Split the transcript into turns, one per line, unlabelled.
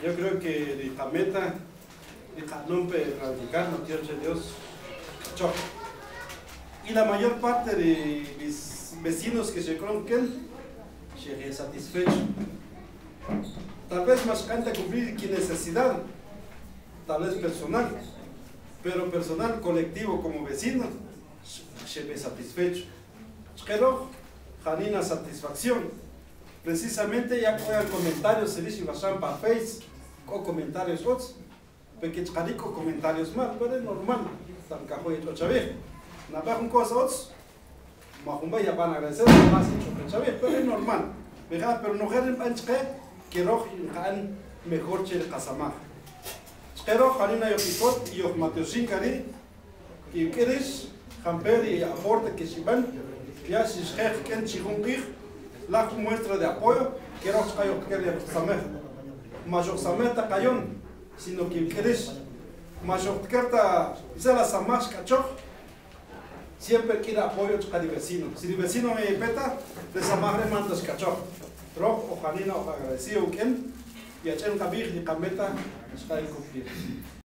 Yo creo que la meta no erradicar la tierra de Dios. Y la mayor parte de mis vecinos que se creen que él se satisfecho. Tal vez más canta cumplir que necesidad, tal vez personal, pero personal, colectivo, como vecino, se ve satisfecho. Pero, janina satisfacción. Precisamente ya que el comentario se dice para Face o comentarios otros, porque charico comentarios mal, pero es normal. Tan cajo y otra vez. Nada con cosas otros, majumba ya van a agradecer más hecho que pero es normal. Pero no quieren panche que rojo mejor che casamar. Pero janina yo picot y yo mateo sin cari y quieres jamper y aporte que si van ya si es que en chigungir la muestra de apoyo que rojo cayo que le samer. Mayor samer ta cayón sino que quieres mayor carta se la samas cacho siempre quiere apoyo de vecino. Si el vecino me peta, le samaré mandas cacho. Rojo o janina o agradecido quien y a chen kabir y cameta está en cumplir.